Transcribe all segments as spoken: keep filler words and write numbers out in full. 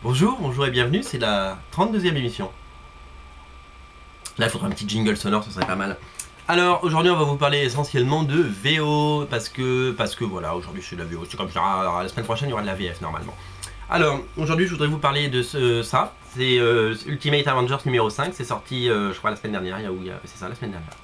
Bonjour, bonjour et bienvenue, c'est la trente-deuxième émission. Là, il faudra un petit jingle sonore, ce serait pas mal. Alors, aujourd'hui, on va vous parler essentiellement de V O, parce que, parce que voilà, aujourd'hui, c'est de la V O. C'est comme ça, alors, la semaine prochaine, il y aura de la V F, normalement. Alors, aujourd'hui, je voudrais vous parler de ce, ça. C'est euh, Ultimate Avengers numéro cinq, c'est sorti, euh, je crois, la semaine dernière. Il y a où, il y a- c'est ça, la semaine dernière.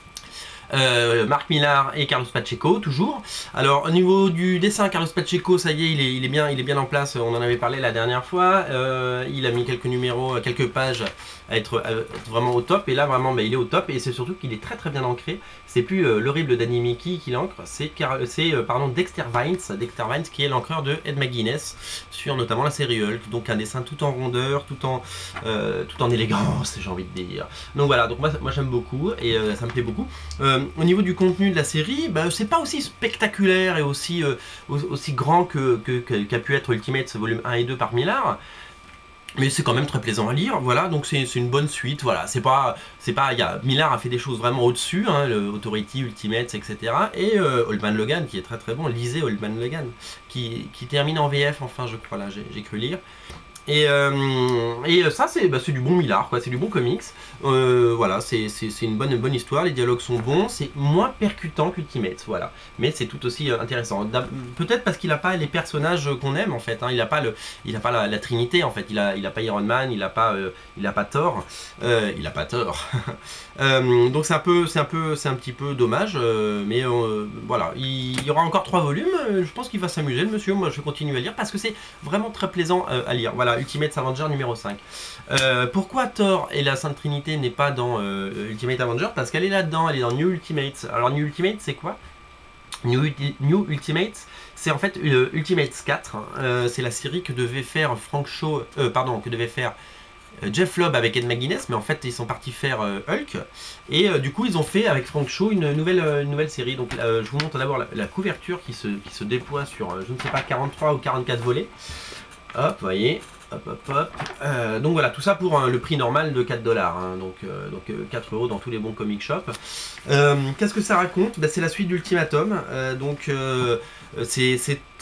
Euh, Marc Millar et Carlos Pacheco toujours. Alors au niveau du dessin, Carlos Pacheco, ça y est, il est, il est bien, il est bien en place. On en avait parlé la dernière fois. Euh, il a mis quelques numéros, quelques pages à être, à être vraiment au top. Et là vraiment, bah, il est au top. Et c'est surtout qu'il est très très bien ancré. C'est plus euh, l'horrible Danny Mickey qui l'encre, c'est euh, pardon Dexter Vines, Dexter Vines qui est l'encreur de Ed McGuinness sur notamment la série Hulk. Donc un dessin tout en rondeur, tout en euh, tout en élégance, j'ai envie de dire. Donc voilà, donc moi, moi j'aime beaucoup et euh, ça me plaît beaucoup. Euh, au niveau du contenu de la série, bah, c'est pas aussi spectaculaire et aussi, euh, aussi grand que, que, que, qu'a pu être Ultimate volume un et deux par Millar. Mais c'est quand même très plaisant à lire, voilà, donc c'est une bonne suite, voilà, c'est pas, c'est pas, il y a, Millar a fait des choses vraiment au-dessus, hein, le Authority, Ultimate, et cetera, et euh, Old Man Logan, qui est très très bon, lisez Old Man Logan, qui, qui termine en V F, enfin, je crois, là, j'ai cru lire. Et, euh, et ça, c'est bah, du bon Millar, quoi. C'est du bon comics. Euh, voilà, c'est une bonne, une bonne histoire. Les dialogues sont bons. C'est moins percutant qu'Ultimate, voilà. Mais c'est tout aussi euh, intéressant. Peut-être parce qu'il n'a pas les personnages qu'on aime, en fait. Hein. Il n'a pas, le, il a pas la, la Trinité, en fait. Il n'a il a pas Iron Man, il n'a pas, euh, il a pas Thor. Euh, il n'a pas Thor. euh, donc c'est un peu, c'est un peu, c'est un petit peu dommage. Euh, mais euh, voilà, il, il y aura encore trois volumes. Je pense qu'il va s'amuser, le monsieur. Moi, je vais continuer à lire parce que c'est vraiment très plaisant euh, à lire. Voilà. Ultimate Avenger numéro cinq. Euh, pourquoi Thor et la Sainte Trinité n'est pas dans euh, Ultimate Avenger? Parce qu'elle est là-dedans, elle est dans New Ultimate. Alors New Ultimate, c'est quoi? New, New Ultimate, c'est en fait euh, Ultimate quatre. Euh, c'est la série que devait faire Frank Shaw, euh, pardon, que devait faire euh, Jeff Lobb avec Ed McGuinness, mais en fait ils sont partis faire euh, Hulk. Et euh, du coup ils ont fait avec Frank Shaw une nouvelle, euh, une nouvelle série. Donc euh, je vous montre d'abord la, la couverture qui se, qui se déploie sur, euh, je ne sais pas, quarante-trois ou quarante-quatre volets. Hop, vous voyez. Hop, hop, hop. Euh, donc voilà, tout ça pour euh, le prix normal de quatre dollars. Hein, donc euh, donc euh, quatre euros dans tous les bons comic shops. Euh, Qu'est-ce que ça raconte? Bah, c'est la suite d'Ultimatum. Euh, donc euh, c'est.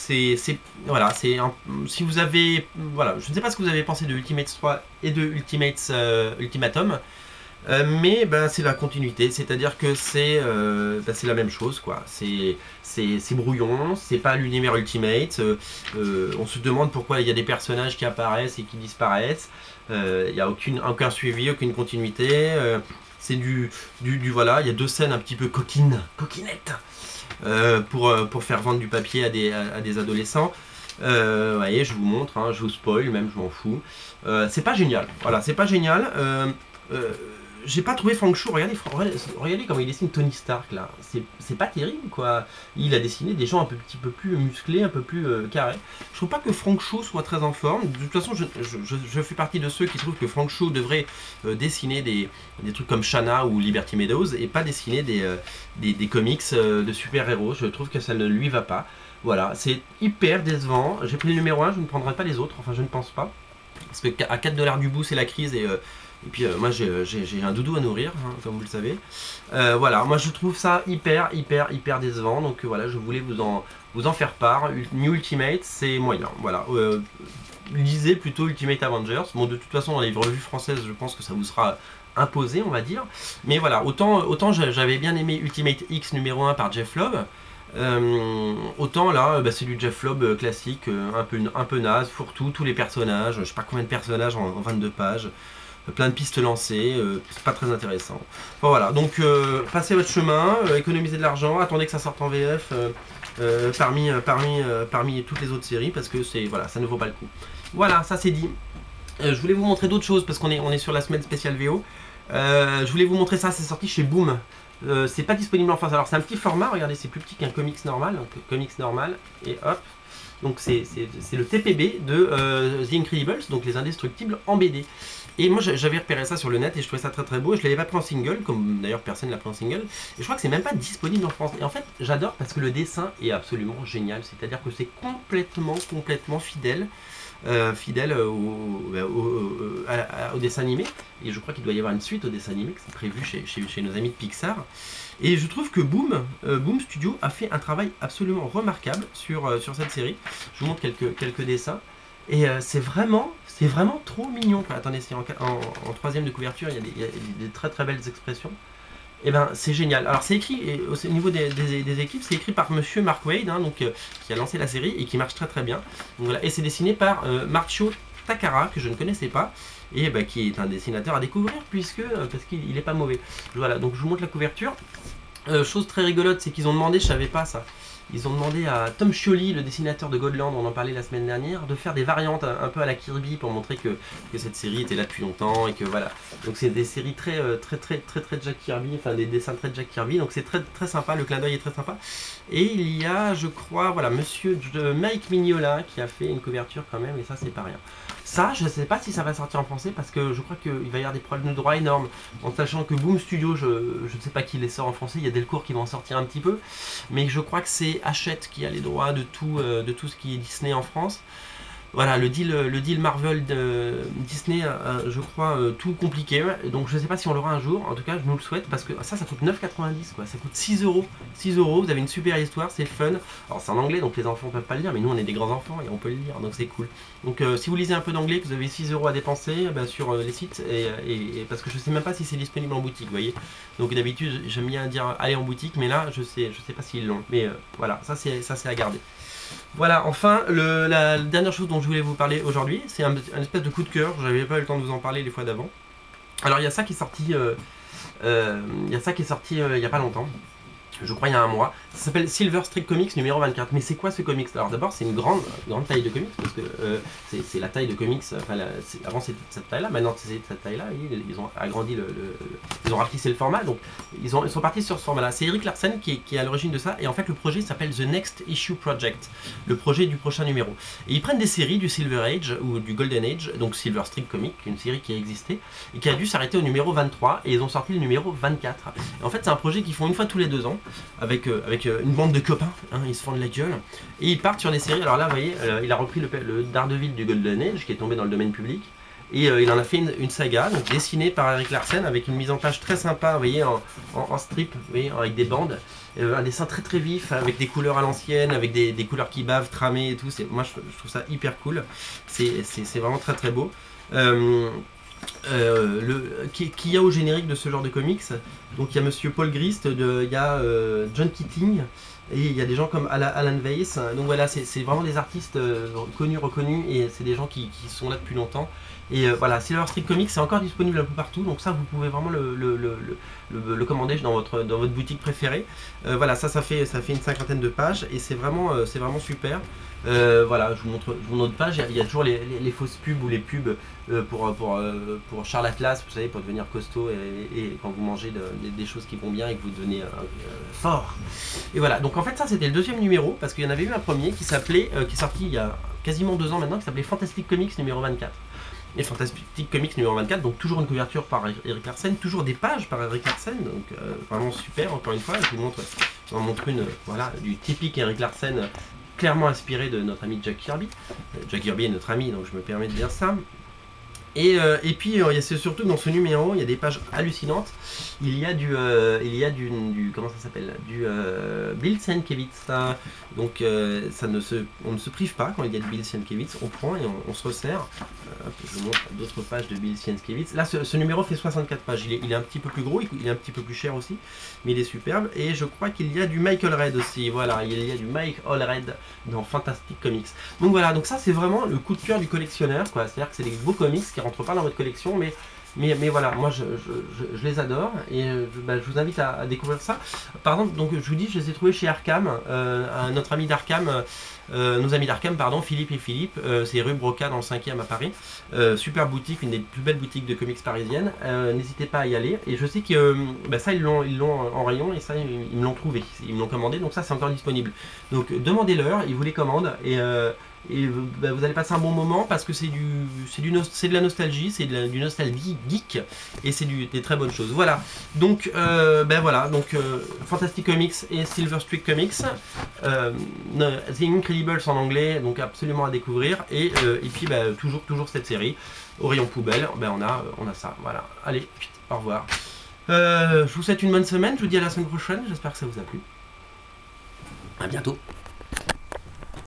Voilà, c'est. Si vous avez. Voilà, je ne sais pas ce que vous avez pensé de Ultimate trois et de Ultimate euh, Ultimatum. Euh, mais ben, c'est la continuité, c'est-à-dire que c'est euh, ben, la même chose, quoi. C'est brouillon, c'est pas l'univers Ultimate. Euh, euh, on se demande pourquoi il y a des personnages qui apparaissent et qui disparaissent. Euh, il n'y a aucune, aucun suivi, aucune continuité. Euh, c'est du, du, du. Voilà, il y a deux scènes un petit peu coquines, coquinettes, euh, pour, pour faire vendre du papier à des, à, à des adolescents. Euh, vous voyez, je vous montre, hein, je vous spoil, même, je m'en fous. Euh, c'est pas génial, voilà, c'est pas génial. Euh, euh, j'ai pas trouvé Frank Shaw, regardez, regardez comment il dessine Tony Stark là, c'est pas terrible quoi. Il a dessiné des gens un peu, petit peu plus musclés, un peu plus euh, carrés. Je trouve pas que Frank Shaw soit très en forme. De toute façon, je, je, je, je fais partie de ceux qui trouvent que Frank Shaw devrait euh, dessiner des, des trucs comme Shanna ou Liberty Meadows et pas dessiner des, euh, des, des comics euh, de super-héros. Je trouve que ça ne lui va pas. Voilà, c'est hyper décevant. J'ai pris le numéro un, je ne prendrai pas les autres, enfin je ne pense pas. Parce que à quatre dollars du bout, c'est la crise et... Euh, Et puis euh, moi j'ai un doudou à nourrir, hein, comme vous le savez. Euh, voilà, moi je trouve ça hyper, hyper, hyper décevant. Donc euh, voilà, je voulais vous en, vous en faire part. New Ultimate, c'est moyen. Voilà. Euh, lisez plutôt Ultimate Avengers. Bon, de toute façon, dans les revues françaises, je pense que ça vous sera imposé, on va dire. Mais voilà, autant, autant j'avais bien aimé Ultimate X numéro un par Jeff Lobb. Euh, autant là, bah, c'est du Jeff Lobb euh, classique, euh, un, peu, un peu naze, fourre-tout, tous les personnages. Je sais pas combien de personnages en, en vingt-deux pages. Plein de pistes lancées, euh, c'est pas très intéressant. Bon voilà, donc euh, passez votre chemin, euh, économisez de l'argent, attendez que ça sorte en V F euh, euh, parmi, euh, parmi, euh, parmi toutes les autres séries parce que c'est voilà, ça ne vaut pas le coup. Voilà, ça c'est dit. Euh, je voulais vous montrer d'autres choses parce qu'on est, on est sur la semaine spéciale V O. Euh, je voulais vous montrer ça, c'est sorti chez Boom. Euh, c'est pas disponible en France, alors c'est un petit format, regardez, c'est plus petit qu'un comics normal, donc comics normal, et hop. Donc c'est le T P B de euh, The Incredibles, donc les Indestructibles en B D. Et moi j'avais repéré ça sur le net et je trouvais ça très très beau. Et je l'avais pas pris en single, comme d'ailleurs personne ne l'a pris en single. Et je crois que c'est même pas disponible en France. Et en fait j'adore parce que le dessin est absolument génial. C'est-à-dire que c'est complètement, complètement fidèle. Euh, fidèle au, au, au, au, au dessin animé. Et je crois qu'il doit y avoir une suite au dessin animé qui est prévu chez, chez, chez nos amis de Pixar. Et je trouve que Boom, euh, Boom Studio a fait un travail absolument remarquable sur, euh, sur cette série. Je vous montre quelques, quelques dessins. Et euh, c'est vraiment, c'est vraiment trop mignon, quoi. Attendez, c'est en, en, en troisième de couverture, il y a des, il y a des très très belles expressions. Et ben c'est génial. Alors c'est écrit, et au niveau des, des, des équipes, c'est écrit par monsieur Mark Waid, hein, donc, euh, qui a lancé la série et qui marche très très bien. Donc, voilà. Et c'est dessiné par euh, Marcio Takara, que je ne connaissais pas, et bah, qui est un dessinateur à découvrir, puisque euh, parce qu'il n'est pas mauvais. Voilà, donc je vous montre la couverture. Euh, chose très rigolote, c'est qu'ils ont demandé, je savais pas ça, ils ont demandé à Tom Scioli, le dessinateur de Godland, on en parlait la semaine dernière, de faire des variantes un, un peu à la Kirby pour montrer que, que cette série était là depuis longtemps et que voilà. Donc c'est des séries très très très très très Jack Kirby, enfin des dessins très Jack Kirby, donc c'est très très sympa, le clin d'œil est très sympa. Et il y a, je crois, voilà, monsieur Mike Mignola qui a fait une couverture quand même, et ça c'est pas rien. Ça, je ne sais pas si ça va sortir en français parce que je crois qu'il va y avoir des problèmes de droit énormes. En sachant que Boom Studio, je, je ne sais pas qui les sort en français, il y a Delcourt qui va en sortir un petit peu. Mais je crois que c'est Hachette qui a les droits de tout, euh, de tout ce qui est Disney en France. Voilà, le deal, le deal Marvel de Disney, euh, je crois, euh, tout compliqué. Donc je ne sais pas si on l'aura un jour. En tout cas, je nous le souhaite parce que ça, ça coûte neuf quatre-vingt-dix, quoi. Ça coûte six euros. six euros, vous avez une super histoire, c'est fun. Alors c'est en anglais, donc les enfants ne peuvent pas le lire, mais nous on est des grands enfants et on peut le lire, donc c'est cool. Donc euh, si vous lisez un peu d'anglais, que vous avez six euros à dépenser bah, sur euh, les sites, et, et, et parce que je ne sais même pas si c'est disponible en boutique, vous voyez. Donc d'habitude, j'aime bien dire aller en boutique, mais là, je sais, je sais pas s'ils l'ont. Mais euh, voilà, ça c'est ça c'est à garder. Voilà, enfin, le, la dernière chose dont je voulais vous parler aujourd'hui, c'est un, un espèce de coup de cœur, j'avais pas eu le temps de vous en parler les fois d'avant. Alors il y a ça qui est sorti, euh, euh, il y a ça qui est sorti euh, il y a pas longtemps. Je crois il y a un mois, ça s'appelle Silver Streak Comics numéro vingt-quatre. Mais c'est quoi ce comics? Alors d'abord c'est une grande, grande taille de comics, parce que euh, c'est la taille de comics, enfin la, avant c'était cette taille là, maintenant c'est cette taille là, ils, ils ont agrandi le, le, le, ils ont rapetissé le format, donc ils, ont, ils sont partis sur ce format là. C'est Eric Larsen qui, qui est à l'origine de ça, et en fait le projet s'appelle The Next Issue Project, le projet du prochain numéro. Et ils prennent des séries du Silver Age ou du Golden Age, donc Silver Streak Comics, une série qui a existé, et qui a dû s'arrêter au numéro vingt-trois, et ils ont sorti le numéro vingt-quatre. Et en fait c'est un projet qu'ils font une fois tous les deux ans, avec, euh, avec euh, une bande de copains, hein, ils se font de la gueule, et ils partent sur des séries. Alors là, vous voyez, euh, il a repris le, le Daredevil du Golden Age, qui est tombé dans le domaine public, et euh, il en a fait une, une saga, donc dessinée par Eric Larsen, avec une mise en page très sympa, vous voyez, en, en, en strip, vous voyez, avec des bandes, euh, un dessin très très vif, avec des couleurs à l'ancienne, avec des, des couleurs qui bavent, tramées et tout. Moi, je, je trouve ça hyper cool, c'est vraiment très très beau. Euh, Euh, le, qui, qui y a au générique de ce genre de comics. Donc il y a monsieur Paul Grist, de, il y a euh, John Keating, et il y a des gens comme Alan Weiss. Donc voilà, c'est vraiment des artistes euh, connus, reconnus, et c'est des gens qui, qui sont là depuis longtemps. Et euh, voilà, Silver Streak Comics, c'est encore disponible un peu partout, donc ça vous pouvez vraiment le, le, le, le, le commander dans votre, dans votre boutique préférée. Euh, voilà, ça, ça fait, ça fait une cinquantaine de pages, et c'est vraiment, euh, c'est vraiment super. Euh, voilà, je vous montre, je vous montre page, il y a toujours les, les, les fausses pubs ou les pubs euh, pour, pour, euh, pour Charles Atlas, vous savez, pour devenir costaud, et, et quand vous mangez de, de, des choses qui vont bien et que vous devenez euh, euh, fort. Et voilà, donc en fait ça c'était le deuxième numéro, parce qu'il y en avait eu un premier qui s'appelait, euh, qui est sorti il y a quasiment deux ans maintenant, qui s'appelait Fantastic Comics numéro vingt-quatre. Et Fantastic Comics numéro vingt-quatre, donc toujours une couverture par Eric Larsen, toujours des pages par Eric Larsen, donc euh, vraiment super, encore une fois. Je vous montre, je vous montre une, voilà, du typique Eric Larsen, clairement inspiré de notre ami Jack Kirby. Jack Kirby est notre ami, donc je me permets de dire ça. Et, euh, et puis euh, surtout dans ce numéro, il y a des pages hallucinantes. Il y a du, euh, il y a du, du comment ça s'appelle, du euh, Bill Sienkiewicz. Donc euh, ça ne se, on ne se prive pas quand il y a du Bill Sienkiewicz. On prend et on, on se resserre. Euh, je vous montre d'autres pages de Bill Sienkiewicz. Là, ce, ce numéro fait soixante-quatre pages. Il est, il est un petit peu plus gros, il est un petit peu plus cher aussi, mais il est superbe. Et je crois qu'il y a du Michael Red aussi. Voilà, il y a du Michael Red dans Fantastic Comics. Donc voilà, donc ça c'est vraiment le coup de cœur du collectionneur, quoi. C'est-à-dire que c'est des beaux comics qui rentrent pas dans votre collection, mais mais, mais voilà, moi je, je, je, je les adore, et je, bah, je vous invite à, à découvrir ça. Par exemple, donc je vous dis, je les ai trouvés chez Arkham, euh, notre ami d'Arkham, euh, nos amis d'Arkham, pardon, Philippe et Philippe, euh, c'est rue Broca dans le cinquième à Paris. Euh, super boutique, une des plus belles boutiques de comics parisiennes. Euh, N'hésitez pas à y aller, et je sais que euh, bah, ça ils l'ont ils l'ont en rayon, et ça ils, ils me l'ont trouvé, ils me l'ont commandé, donc ça c'est encore disponible. Donc demandez-leur, ils vous les commandent, et euh, et bah, vous allez passer un bon moment parce que c'est du, c'est du, c'est de la nostalgie, c'est de du nostalgie geek, et c'est des très bonnes choses. Voilà, donc euh, ben voilà, donc euh, Fantastic Comics et Silver Streak Comics, euh, The Incredibles en anglais, donc absolument à découvrir, et, euh, et puis bah, toujours, toujours cette série au rayon poubelle, ben on a, on a ça. Voilà, allez, au revoir. Euh, je vous souhaite une bonne semaine, je vous dis à la semaine prochaine, j'espère que ça vous a plu. À bientôt.